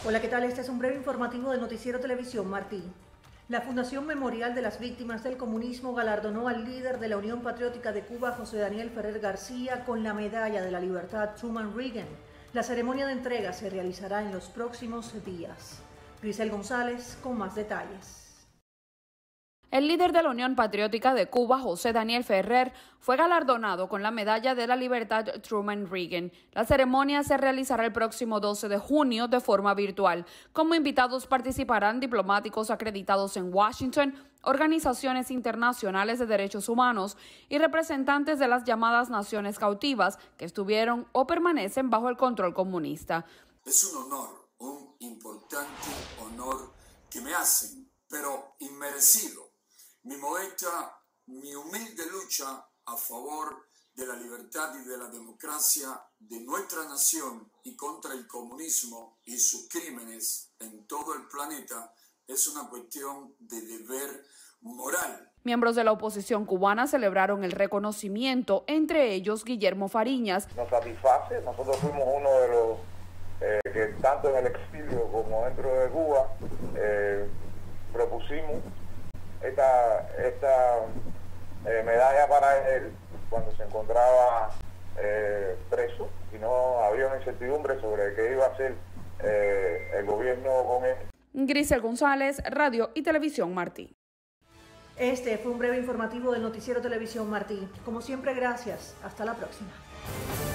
Hola, ¿qué tal? Este es un breve informativo del Noticiero Televisión Martí. La Fundación Memorial de las Víctimas del Comunismo galardonó al líder de la Unión Patriótica de Cuba, José Daniel Ferrer García, con la Medalla de la Libertad Truman Reagan. La ceremonia de entrega se realizará en los próximos días. Grisel González con más detalles. El líder de la Unión Patriótica de Cuba, José Daniel Ferrer, fue galardonado con la Medalla de la Libertad Truman Reagan. La ceremonia se realizará el próximo 12 de junio de forma virtual. Como invitados participarán diplomáticos acreditados en Washington, organizaciones internacionales de derechos humanos y representantes de las llamadas naciones cautivas que estuvieron o permanecen bajo el control comunista. Es un honor, un importante honor que me hacen, pero inmerecido. Mi modesta, mi humilde lucha a favor de la libertad y de la democracia de nuestra nación y contra el comunismo y sus crímenes en todo el planeta es una cuestión de deber moral. Miembros de la oposición cubana celebraron el reconocimiento, entre ellos Guillermo Fariñas. Nos satisface, nosotros fuimos uno de los que tanto en el exilio como dentro de Cuba propusimos esta medalla para él cuando se encontraba preso y no había una incertidumbre sobre qué iba a hacer el gobierno con él. Grisel González, Radio y Televisión Martí. Este fue un breve informativo del Noticiero Televisión Martí. Como siempre, gracias. Hasta la próxima.